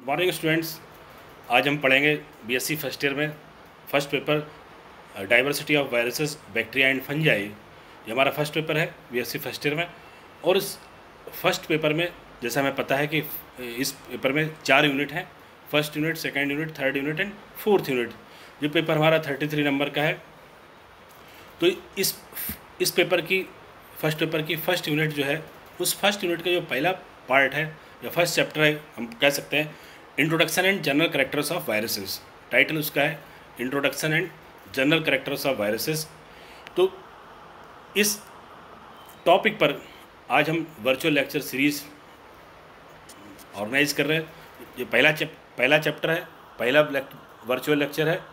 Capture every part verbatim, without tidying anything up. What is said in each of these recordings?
Morning students, आज हम पढ़ेंगे बीएससी फर्स्ट ईयर में first paper diversity of viruses bacteria and fungi. ये हमारा फर्स्ट पेपर है बीएससी फर्स्ट ईयर में। और इस फर्स्ट पेपर में जैसा हमें पता है कि इस पेपर में चार यूनिट हैं, first unit, second unit, third unit and fourth unit. जो पेपर हमारा थर्टी थ्री नंबर का है, तो इस इस पेपर की फर्स्ट पेपर की फर्स्ट यूनिट जो है, उस फर्स्ट यूनिट का जो पहला पार्ट है या फर्स्ट चैप्टर है, हम कह सकते हैं introduction and general characters of viruses. Title उसका है introduction and general characters of viruses. तो इस टॉपिक पर आज हम वर्चुअल लेक्चर सीरीज ऑर्गेनाइज कर रहे हैं। ये पहला चैप पहला चैप्टर है, पहला वर्चुअल लेक्चर है।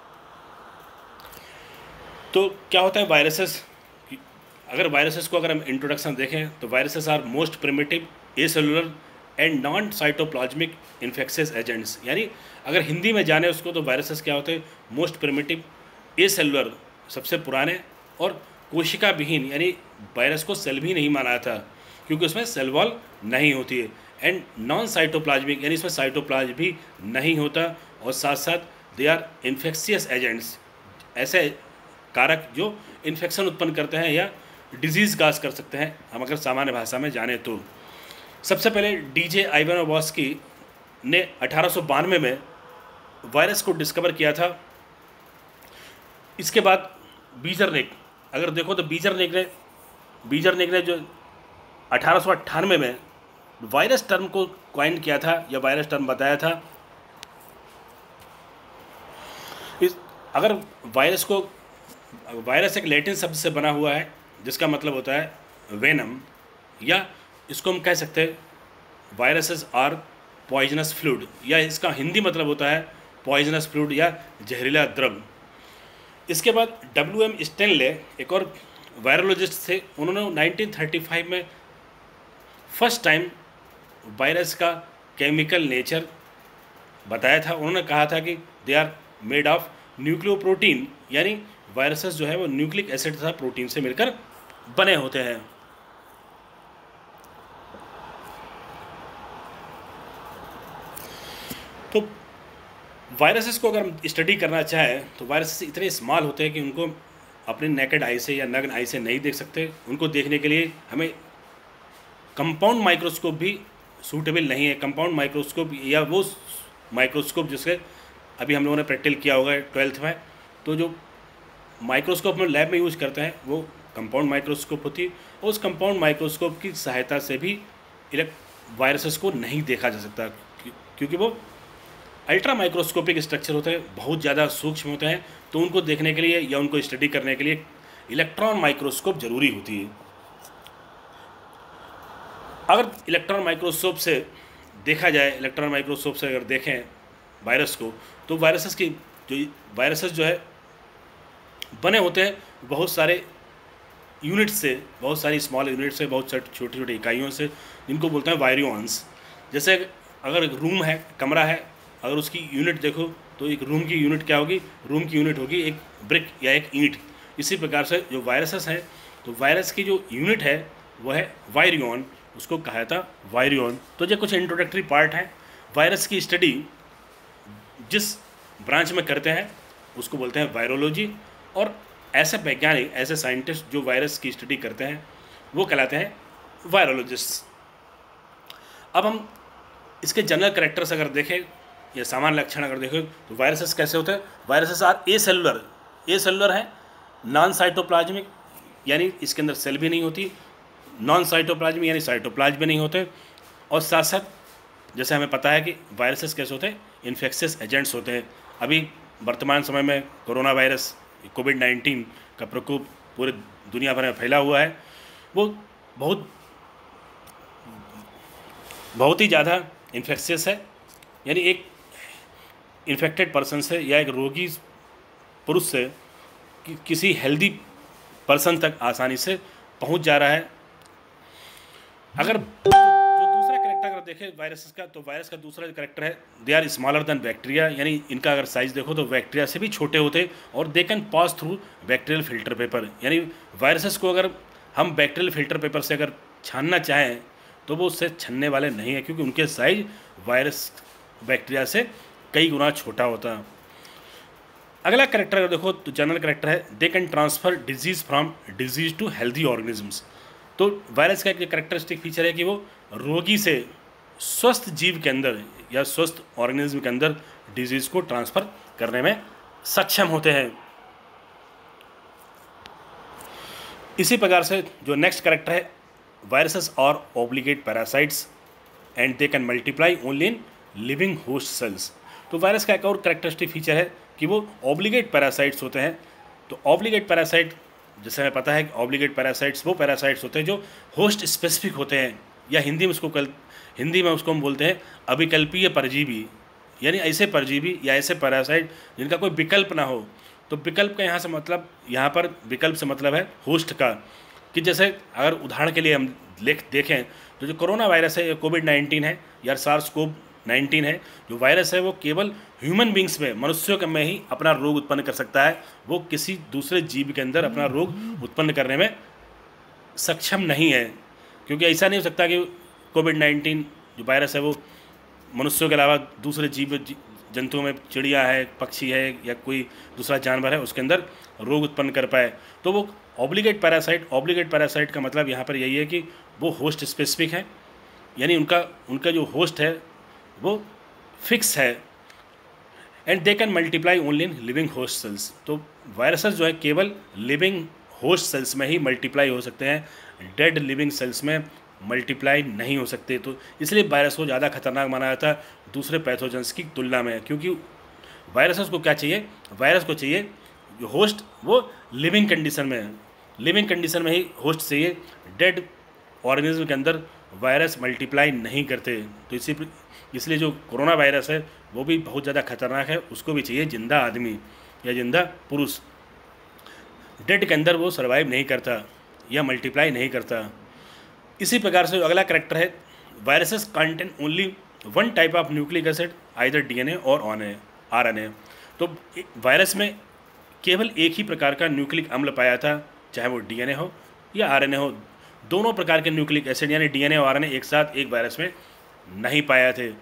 तो क्या होता है वायरसेस? अगर वायरसेस को अगर हम इंट्रोडक्शन देखें तो viruses are most primitive acellular and non cytoplasmic infectious agents. यानी अगर हिंदी में जाने उसको तो वायरसेस क्या होते हैं? मोस्ट प्रिमिटिव ए सेलुलर, सबसे पुराने, और कोशिका विहीन, यानी वायरस को सेल भी नहीं माना था क्योंकि उसमें सेल वॉल नहीं होती है। एंड नॉन साइटोप्लाज्मिक, यानी इसमें साइटोप्लाज्म भी नहीं होता, और साथ साथ दे आर इन्फेक्शियस एजेंट्स, ऐसे कारक जो इन्फेक्शन उत्पन्न करते हैं या डिजीज़ काज कर सकते हैं, हम अगर सामान्य भाषा में जाने तो। सबसे पहले डीजे आइवानोवस्की ने अठारह सौ बानवे में वायरस को डिस्कवर किया था। इसके बाद बीजरनिक, अगर देखो तो बीजरनिक ने बीजरनिक ने जो अठारह सौ अट्ठानवे में वायरस टर्म को कॉइन किया था या वायरस टर्म बताया था। इस अगर वायरस को वायरस एक लैटिन शब्द से बना हुआ है जिसका मतलब होता है वेनम, या इसको हम कह सकते हैं वायरसेस आर पॉइजनस फ्लूइड, या इसका हिंदी मतलब होता है पॉइजनस फ्लूइड या जहरीला द्रव। इसके बाद डब्ल्यू एम स्टेनले एक और वायरोलॉजिस्ट थे, उन्होंने नाइनटीन थर्टी फाइव में फर्स्ट टाइम वायरस का केमिकल नेचर बताया था। उन्होंने कहा था कि they are made of nucleoprotein, यानी वायरसेस जो है वो न्यूक्लिक एसिड तथा प्रोटीन से मिलकर बने होते हैं। तो वायरसेस को अगर हम स्टडी करना चाहें तो वायरसेस इतने स्मॉल होते हैं कि उनको अपने नेकेड आई से या नग्न आई से नहीं देख सकते। उनको देखने के लिए हमें कंपाउंड माइक्रोस्कोप भी सूटेबल नहीं है। कंपाउंड माइक्रोस्कोप या वो माइक्रोस्कोप जिसके अभी हम लोगों ने प्रैक्टिकल किया होगा ट्वेल्थ में, तो जो माइक्रोस्कोप में लैब में यूज करते हैं वो कंपाउंड माइक्रोस्कोप होती है, और उस कंपाउंड माइक्रोस्कोप की सहायता से भी इलेक्ट वायरसेस को नहीं देखा जा सकता क्योंकि वो अल्ट्रा माइक्रोस्कोपिक स्ट्रक्चर होते हैं, बहुत ज़्यादा सूक्ष्म होते हैं। तो उनको देखने के लिए या उनको स्टडी करने के लिए इलेक्ट्रॉन माइक्रोस्कोप जरूरी होती है। अगर इलेक्ट्रॉन माइक्रोस्कोप से देखा जाए, इलेक्ट्रॉन माइक्रोस्कोप से अगर देखें वायरस को, तो वायरसेस की जो वायरसेस जो है बने होते हैं बहुत सारे यूनिट से, बहुत सारी स्मॉल यूनिट से, बहुत सारी छोटी छोटी इकाइयों से, जिनको बोलते हैं वायरियॉन्स। जैसे अगर एक रूम है, कमरा है, अगर उसकी यूनिट देखो तो एक रूम की यूनिट क्या होगी? रूम की यूनिट होगी एक ब्रिक या एक ईंट। इसी प्रकार से जो वायरसेस हैं, तो वायरस की जो यूनिट है वह है वायरियॉन, उसको कहा था वायरियॉन। तो ये कुछ इंट्रोडक्टरी पार्ट हैं। वायरस की स्टडी जिस ब्रांच में करते हैं उसको बोलते हैं वायरोलॉजी, और ऐसे वैज्ञानिक, ऐसे साइंटिस्ट जो वायरस की स्टडी करते हैं वो कहलाते हैं वायरोलॉजिस्ट। अब हम इसके जनरल कैरेक्टर्स अगर देखें या सामान्य लक्षण अगर देखें तो वायरसेस कैसे होते हैं? Viruses are acellular, acellular है, नॉन साइटोप्लाज्मिक, यानी इसके अंदर सेल भी नहीं होती, नॉन साइटोप्लाज्मिक यानी साइटोप्लाज्म भी नहीं होते, और साथ साथ जैसे हमें पता है कि वायरसेस कैसे होते हैं? इन्फेक्शियस एजेंट्स होते हैं। अभी वर्तमान समय में कोरोना वायरस, कोविड नाइन्टीन का प्रकोप पूरे दुनिया भर में फैला हुआ है। वो बहुत बहुत ही ज़्यादा इन्फेक्शियस है, यानी एक इन्फेक्टेड पर्सन से या एक रोगी पुरुष से कि, किसी हेल्दी पर्सन तक आसानी से पहुंच जा रहा है। अगर जो दूसरा कैरेक्टर अगर देखें वायरसेस का, तो वायरस का दूसरा कैरेक्टर है they are smaller than bacteria, यानी इनका अगर साइज देखो तो बैक्टीरिया से भी छोटे होते, और they can pass through bacterial filter paper. यानी वायरसेस को अगर हम बैक्टीरियल फिल्टर पेपर से अगर छानना चाहें तो वो उससे छनने वाले नहीं है, क्योंकि उनके साइज वायरस बैक्टीरिया से कई गुना छोटा होता है। अगला करेक्टर अगर देखो तो जनरल करेक्टर है, they can transfer disease from disease to healthy organisms. तो वायरस का एक करेक्टरिस्टिक फीचर है कि वो रोगी से स्वस्थ जीव के अंदर या स्वस्थ ऑर्गेनिज्म के अंदर डिजीज़ को ट्रांसफ़र करने में सक्षम होते हैं। इसी प्रकार से जो नेक्स्ट करेक्टर है, viruses are obligate parasites and they can multiply only in living host cells. तो वायरस का एक और करेक्टरिस्टिक फीचर है कि वो ऑब्लिगेट पैरासाइट्स होते हैं। तो ऑब्लिगेट पैरासाइट, जैसे हमें पता है कि ऑब्लिगेट पैरासाइट्स वो पैरासाइट्स होते हैं जो होस्ट स्पेसिफिक होते हैं, या हिंदी में उसको कल हिंदी में उसको हम बोलते हैं अविकल्पीय परजीवी, यानी ऐसे परजीवी या ऐसे पैरासाइट जिनका कोई विकल्प ना हो। तो विकल्प का यहाँ से मतलब, यहाँ पर विकल्प से मतलब है होस्ट का, कि जैसे अगर उदाहरण के लिए हम लेख देखें तो जो कोरोना वायरस है, या कोविड नाइन्टीन है, या सार्स कोव नाइन्टीन है, जो वायरस है वो केवल ह्यूमन बींग्स में, मनुष्यों के में ही अपना रोग उत्पन्न कर सकता है। वो किसी दूसरे जीव के अंदर अपना रोग उत्पन्न करने में सक्षम नहीं है, क्योंकि ऐसा नहीं हो सकता कि कोविड नाइन्टीन जो वायरस है वो मनुष्यों के अलावा दूसरे जीव जंतुओं में, चिड़िया है, पक्षी है, या कोई दूसरा जानवर है, उसके अंदर रोग उत्पन्न कर पाए। तो वो ऑब्लिगेट पैरासाइट ऑब्लिगेट पैरासाइट का मतलब यहाँ पर यही है कि वो होस्ट स्पेसिफिक है, यानी उनका उनका जो होस्ट है वो फिक्स है। And they can multiply only in living host cells. तो वायरसेस जो है केवल लिविंग होस्ट सेल्स में ही मल्टीप्लाई हो सकते हैं, डेड लिविंग सेल्स में मल्टीप्लाई नहीं हो सकते। तो इसलिए वायरस को ज़्यादा खतरनाक माना जाता है दूसरे पैथोजेंस की तुलना में, क्योंकि वायरसेस को क्या चाहिए, वायरस को चाहिए जो होस्ट वो लिविंग कंडीशन में है, लिविंग कंडीशन में ही होस्ट चाहिए। डेड ऑर्गेनिज्म के अंदर वायरस मल्टीप्लाई नहीं करते। तो इसी इसलिए जो कोरोना वायरस है वो भी बहुत ज़्यादा खतरनाक है, उसको भी चाहिए जिंदा आदमी या जिंदा पुरुष। डेड के अंदर वो सर्वाइव नहीं करता या मल्टीप्लाई नहीं करता। इसी प्रकार से अगला करेक्टर है, viruses contain only one type of nucleic acid either DNA और आरएनए। तो वायरस में केवल एक ही प्रकार का न्यूक्लिक अम्ल पाया था, चाहे वो डीएनए हो या आरएनए हो। दोनों प्रकार के न्यूक्लिक एसिड यानी डीएनए और आरएनए एक साथ एक वायरस में नहीं पाए थे।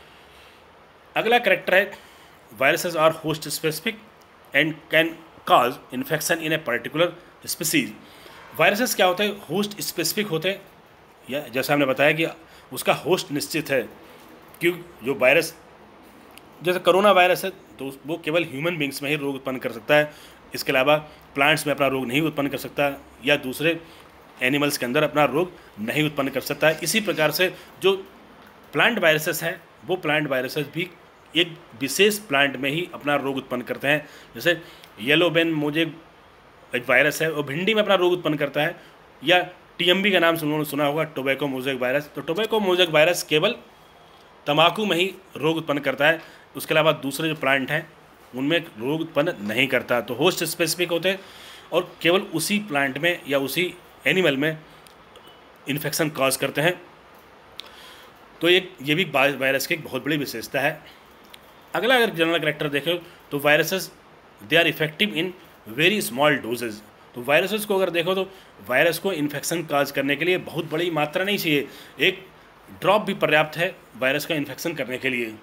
अगला करेक्टर है, viruses are host specific and can cause infection in a particular species. Viruses क्या होते हैं, होस्ट स्पेसिफिक होते हैं, या जैसा हमने बताया कि उसका होस्ट निश्चित है। क्यों, जो वायरस जैसे कोरोना वायरस है तो वो केवल ह्यूमन बींग्स में ही रोग उत्पन्न कर सकता है, इसके अलावा प्लांट्स में अपना रोग नहीं उत्पन्न कर सकता, या दूसरे एनिमल्स के अंदर अपना रोग नहीं उत्पन्न कर सकता है। इसी प्रकार से जो प्लांट वायरसेस हैं वो प्लांट वायरसेस भी एक विशेष प्लांट में ही अपना रोग उत्पन्न करते हैं। जैसे येलो बेन मोजेक एक वायरस है, वो भिंडी में अपना रोग उत्पन्न करता है, या टीएमबी का नाम सुना सुना होगा, टोबैको मोजेक वायरस। तो टोबैको मोजेक वायरस केवल तंबाकू में ही रोग उत्पन्न करता है, उसके अलावा दूसरे जो प्लांट हैं उनमें रोग उत्पन्न नहीं करता। तो होस्ट स्पेसिफिक होते हैं और केवल उसी प्लांट में या उसी एनिमल में इन्फेक्शन कॉज करते हैं। तो एक ये भी वायरस की एक बहुत बड़ी विशेषता है। अगला अगर जनरल करेक्टर देखें तो viruses they are effective in very small doses. तो वायरसेस को अगर देखो तो वायरस को इन्फेक्शन काज करने के लिए बहुत बड़ी मात्रा नहीं चाहिए, एक ड्रॉप भी पर्याप्त है वायरस का इन्फेक्शन करने के लिए।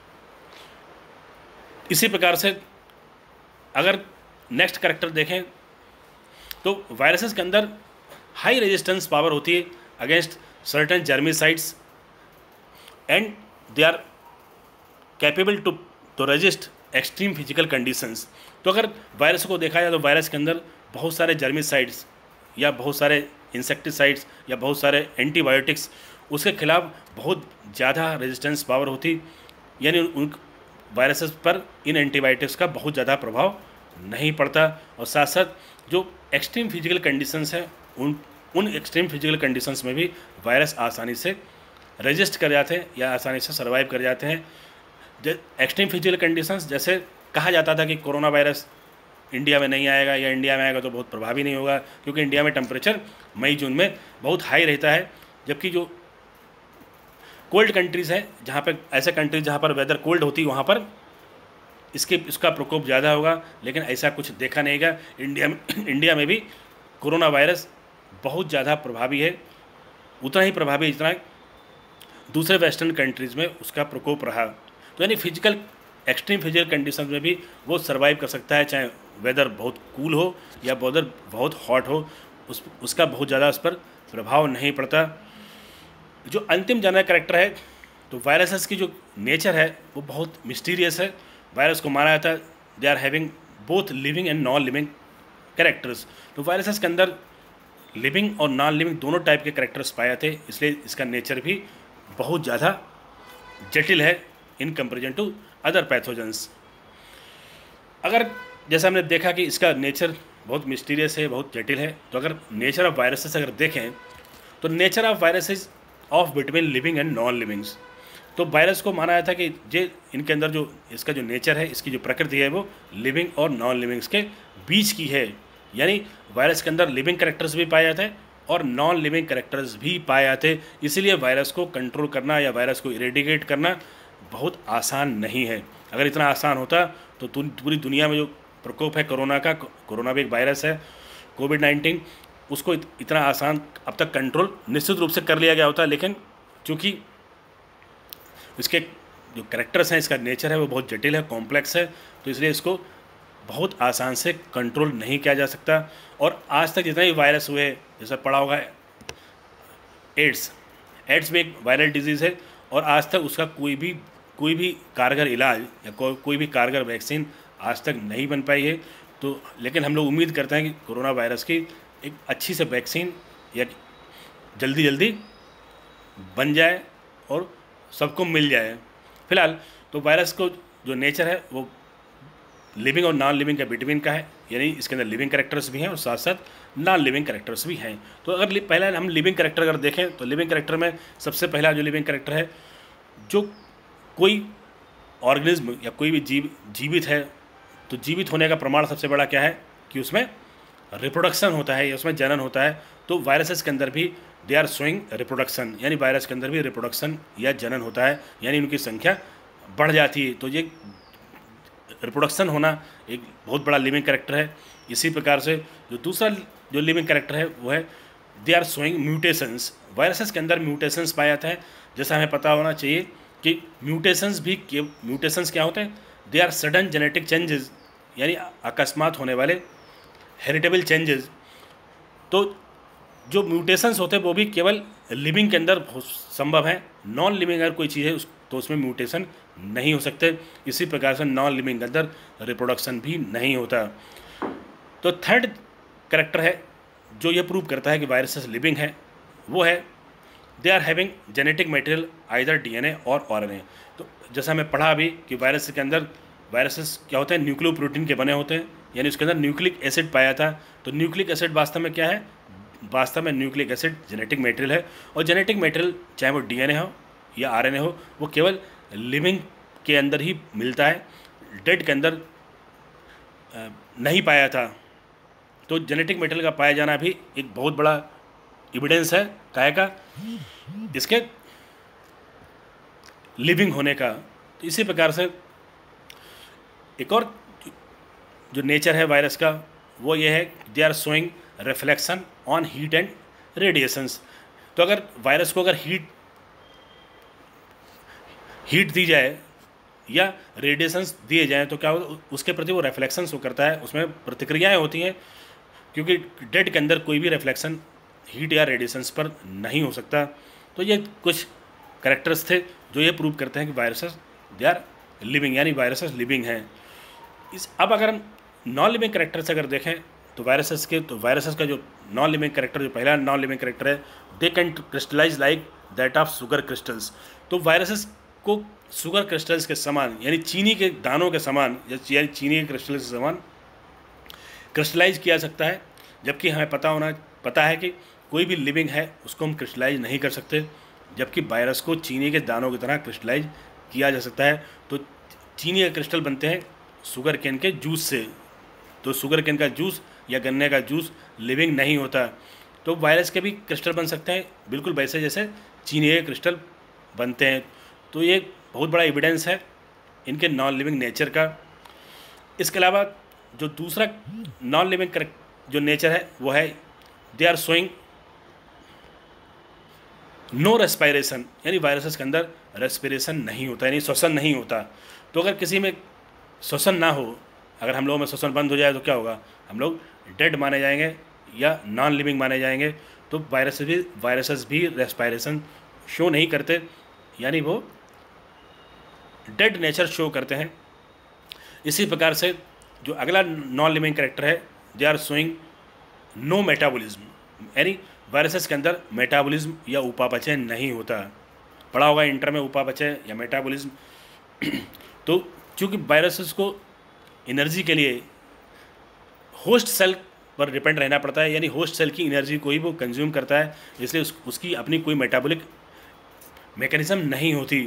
इसी प्रकार से अगर नेक्स्ट करेक्टर देखें तो वायरसेस के अंदर हाई रेजिस्टेंस पावर होती है against certain germicides and they are capable to to resist extreme physical conditions. तो अगर वायरस को देखा जाए तो वायरस के अंदर बहुत सारे जर्मिसाइड्स या बहुत सारे इंसेक्टिसाइड्स या बहुत सारे एंटीबायोटिक्स, उसके खिलाफ बहुत ज़्यादा रेजिस्टेंस पावर होती, यानी उन वायरसेस पर इन एंटीबायोटिक्स का बहुत ज़्यादा प्रभाव नहीं पड़ता। और साथ साथ जो एक्सट्रीम फिजिकल कंडीशंस हैं उन उन एक्सट्रीम फिजिकल कंडीशंस में भी वायरस आसानी से रेजिस्ट कर जाते हैं या आसानी से सर्वाइव कर जाते हैं। एक्सट्रीम फिजिकल कंडीशंस जैसे कहा जाता था कि कोरोना वायरस इंडिया में नहीं आएगा या इंडिया में आएगा तो बहुत प्रभावी नहीं होगा, क्योंकि इंडिया में टेम्परेचर मई जून में बहुत हाई रहता है, जबकि जो कोल्ड कंट्रीज़ हैं जहाँ पर ऐसे कंट्रीज जहाँ पर वेदर कोल्ड होती है वहाँ पर इसके इसका प्रकोप ज़्यादा होगा। लेकिन ऐसा कुछ देखा नहीं गया। इंडिया में इंडिया में भी कोरोना वायरस बहुत ज़्यादा प्रभावी है, उतना ही प्रभावी जितना दूसरे वेस्टर्न कंट्रीज़ में उसका प्रकोप रहा। तो यानी फिजिकल एक्सट्रीम फिजिकल कंडीशन में भी वो सर्वाइव कर सकता है, चाहे वेदर बहुत कूल हो या वेदर बहुत हॉट हो, उस उसका बहुत ज़्यादा उस पर प्रभाव नहीं पड़ता। जो अंतिम जानवर कैरेक्टर है, तो वायरसेस की जो नेचर है वो बहुत मिस्टीरियस है। वायरस को माना जाता है they are having both living and non living characters. तो वायरसेस के अंदर लिविंग और नॉन लिविंग दोनों टाइप के कैरेक्टर्स पाए जाते हैं, इसलिए इसका नेचर भी बहुत ज़्यादा जटिल है in comparison to other pathogens. अगर जैसा हमने देखा कि इसका नेचर बहुत मिस्टीरियस है, बहुत जटिल है, तो अगर नेचर ऑफ वायरसेस अगर देखें तो nature of viruses of between living and non livings. तो वायरस को माना जाता है कि जे इनके अंदर जो इसका जो नेचर है, इसकी जो प्रकृति है वो लिविंग और नॉन लिविंग्स के बीच की है। यानी वायरस के अंदर लिविंग कैरेक्टर्स भी पाए जाते हैं और नॉन लिविंग कैरेक्टर्स भी पाए जाते हैं। इसीलिए वायरस को कंट्रोल करना या वायरस को इरेडिकेट करना बहुत आसान नहीं है। अगर इतना आसान होता तो पूरी दुनिया में जो प्रकोप है कोरोना का, कोरोना भी एक वायरस है, कोविड नाइन्टीन, उसको इतना आसान अब तक कंट्रोल निश्चित रूप से कर लिया गया होता। लेकिन चूँकि इसके जो कैरेक्टर्स हैं, इसका नेचर है वो बहुत जटिल है, कॉम्प्लेक्स है, तो इसलिए इसको बहुत आसान से कंट्रोल नहीं किया जा सकता। और आज तक जितने भी वायरस हुए, जैसा पढ़ा होगा एड्स, एड्स भी एक वायरल डिजीज़ है और आज तक उसका कोई भी कोई भी कारगर इलाज या को, कोई भी कारगर वैक्सीन आज तक नहीं बन पाई है। तो लेकिन हम लोग उम्मीद करते हैं कि कोरोना वायरस की एक अच्छी से वैक्सीन या जल्दी जल्दी बन जाए और सबको मिल जाए। फिलहाल तो वायरस को जो नेचर है वो लिविंग और नॉन लिविंग के बिटवीन का है, यानी इसके अंदर लिविंग कैरेक्टर्स भी हैं और साथ साथ नॉन लिविंग कैरेक्टर्स भी हैं। तो अगर पहले हम लिविंग कैरेक्टर अगर देखें तो लिविंग कैरेक्टर में सबसे पहला जो लिविंग कैरेक्टर है, जो कोई ऑर्गेनिज्म या कोई भी जीव जीवित है, तो जीवित होने का प्रमाण सबसे बड़ा क्या है कि उसमें रिप्रोडक्शन होता है या उसमें जनन होता है। तो वायरसेस के अंदर भी दे आर शोइंग रिप्रोडक्शन, यानी वायरस के अंदर भी रिप्रोडक्शन या जनन होता है, यानी उनकी संख्या बढ़ जाती है। तो ये रिप्रोडक्शन होना एक बहुत बड़ा लिविंग कैरेक्टर है। इसी प्रकार से जो दूसरा जो लिविंग कैरेक्टर है वो है they are showing mutations. Viruses के अंदर म्यूटेशंस पाया जाता है। जैसा हमें पता होना चाहिए कि म्यूटेशंस भी म्यूटेशंस क्या होते हैं, they are sudden genetic changes, यानी अकस्मात होने वाले हेरिटेबल चेंजेस। तो जो म्यूटेशंस होते हैं वो भी केवल लिविंग के अंदर संभव है। नॉन लिविंग अगर कोई चीज़ है उस तो उसमें म्यूटेशन नहीं हो सकते। इसी प्रकार से नॉन लिविंग के अंदर रिप्रोडक्शन भी नहीं होता। तो थर्ड कैरेक्टर है जो ये प्रूव करता है कि वायरसेस लिविंग है, वो है they are having genetic material either DNA और आरएनए। तो जैसा हमें पढ़ा अभी कि वायरस के अंदर वायरसेस क्या होते हैं, न्यूक्लियोप्रोटीन के बने होते हैं, यानी उसके अंदर न्यूक्लिक एसिड पाया था। तो न्यूक्लिक एसिड वास्तव में क्या है, वास्तव में न्यूक्लिक एसिड जेनेटिक मटेरियल है। और जेनेटिक मटेरियल चाहे वो डीएनए हो या आरएनए हो, वो केवल लिविंग के अंदर ही मिलता है, डेड के अंदर नहीं पाया था। तो जेनेटिक मटेरियल का पाया जाना भी एक बहुत बड़ा एविडेंस है काहे का, इसके लिविंग होने का। तो इसी प्रकार से एक और जो नेचर है वायरस का वो ये है they are showing reflection on heat and radiations. तो अगर वायरस को अगर हीट हीट दी जाए या रेडिएशंस दिए जाएँ तो क्या हो, उसके प्रति वो रिफ्लेक्शंस वो करता है, उसमें प्रतिक्रियाएं होती हैं, क्योंकि डेड के अंदर कोई भी रिफ्लेक्शन हीट या रेडिएशंस पर नहीं हो सकता। तो ये कुछ कैरेक्टर्स थे जो ये प्रूव करते हैं कि वायरसेस दे आर लिविंग, यानी वायरसेस लिविंग हैं। इस अब अगर हम नॉन लिविंग कैरेक्टर्स अगर देखें तो वायरसेस के तो वायरसेस का जो नॉन लिविंग कैरेक्टर जो पहला नॉन लिविंग कैरेक्टर है, they can crystallize like that of sugar crystals. तो वायरसेस को शुगर क्रिस्टल्स के समान, यानी चीनी के दानों के समान, यानी चीनी के क्रिस्टल्स के समान क्रिस्टलाइज किया सकता है। जबकि हमें पता होना पता है कि कोई भी लिविंग है उसको हम क्रिस्टलाइज नहीं कर सकते, जबकि वायरस को चीनी के दानों की तरह क्रिस्टलाइज किया जा सकता है। तो चीनी के क्रिस्टल बनते हैं शुगर केन के जूस से। तो शुगर केन का जूस या गन्ने का जूस लिविंग नहीं होता। तो वायरस के भी क्रिस्टल बन सकते हैं बिल्कुल वैसे जैसे चीनी के क्रिस्टल बनते हैं। तो ये बहुत बड़ा एविडेंस है इनके नॉन लिविंग नेचर का। इसके अलावा जो दूसरा नॉन लिविंग जो नेचर है वो है they are showing no respiration, यानी वायरसेस के अंदर रेस्पिरेशन नहीं होता, यानी श्वसन नहीं होता। तो अगर किसी में श्वसन ना हो, अगर हम लोगों में श्वसन बंद हो जाए तो क्या होगा, हम लोग डेड माने जाएंगे या नॉन लिविंग माने जाएंगे। तो वायरस भी वायरसेस भी रेस्पायरेशन शो नहीं करते, यानी वो डेड नेचर शो करते हैं। इसी प्रकार से जो अगला नॉन लिविंग कैरेक्टर है, they are showing no metabolism, यानी वायरसेस के अंदर मेटाबॉलिज्म या उपापचय नहीं होता। पढ़ा होगा इंटर में उपापचय या मेटाबॉलिज्म। तो चूँकि वायरसेस को एनर्जी के लिए होस्ट सेल पर डिपेंड रहना पड़ता है, यानी होस्ट सेल की एनर्जी को ही वो कंज्यूम करता है, इसलिए उस, उसकी अपनी कोई मेटाबॉलिक मैकेनिज्म नहीं होती।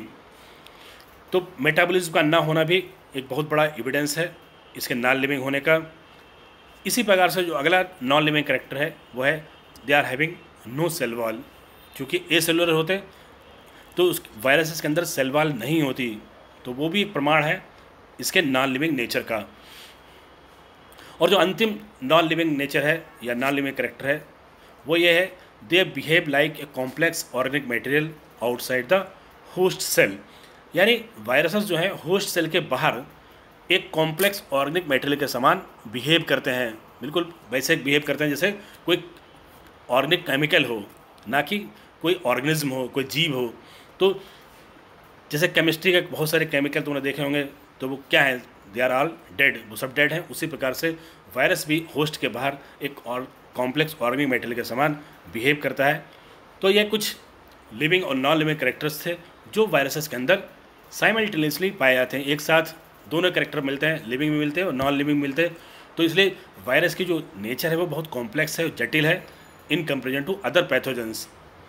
तो मेटाबॉलिज्म का ना होना भी एक बहुत बड़ा एविडेंस है इसके नॉन लिविंग होने का। इसी प्रकार से जो अगला नॉन लिविंग कैरेक्टर है वो है they are having no cell wall. चूँकि ए सेलुलर होते तो उस वायरसेस के अंदर सेल वॉल नहीं होती, तो वो भी एक प्रमाण है इसके नॉन लिविंग नेचर का। और जो अंतिम नॉन लिविंग नेचर है या नॉन लिविंग कैरेक्टर है वो ये है, they behave like a complex organic material outside the host cell, यानी वायरसेस जो है होस्ट सेल के बाहर एक कॉम्प्लेक्स ऑर्गेनिक मटेरियल के समान बिहेव करते हैं, बिल्कुल वैसे बिहेव करते हैं जैसे कोई ऑर्गेनिक केमिकल हो, ना कि कोई ऑर्गेनिज्म हो, कोई जीव हो। तो जैसे केमिस्ट्री के बहुत सारे केमिकल तुमने देखे होंगे, तो वो क्या है, दे आर ऑल डेड, वो सब डेड हैं। उसी प्रकार से वायरस भी होस्ट के बाहर एक और कॉम्प्लेक्स ऑर्गेनिक मटेरियल के समान बिहेव करता है। तो ये कुछ लिविंग और नॉन लिविंग कैरेक्टर्स थे जो वायरसेस के अंदर साइमल्टेनियसली पाए जाते हैं। एक साथ दोनों कैरेक्टर मिलते हैं, लिविंग भी मिलते हैं और नॉन लिविंग मिलते हैं। तो इसलिए वायरस की जो नेचर है वो बहुत कॉम्प्लेक्स है, जटिल है in comparison to other pathogens.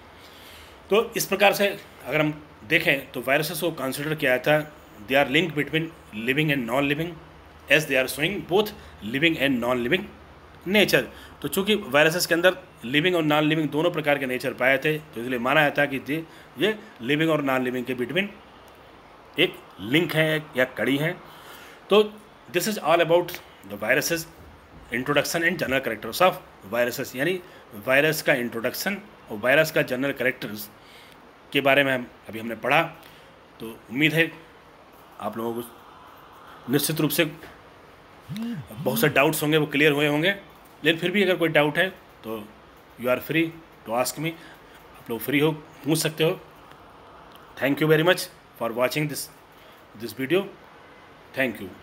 तो इस प्रकार से अगर हम देखें तो वायरसेस को कंसिडर किया जाता है they are link between living and non living as they are showing both living and non living nature. तो चूँकि वायरसेस के अंदर लिविंग और नॉन लिविंग दोनों प्रकार के नेचर पाए थे, तो इसलिए माना जाता है कि ये ये लिविंग और नॉन लिविंग के बिटवीन एक लिंक है या कड़ी है। तो this is all about the viruses introduction and general characters of viruses, यानी वायरस का इंट्रोडक्शन और वायरस का जनरल कैरेक्टर्स के बारे में अभी हमने पढ़ा। तो उम्मीद है आप लोगों को निश्चित रूप से बहुत से डाउट्स होंगे वो क्लियर हुए होंगे, लेकिन फिर भी अगर कोई डाउट है तो you are free to ask me, आप लोग फ्री हो, पूछ सकते हो। Thank you very much for watching this this video, thank you.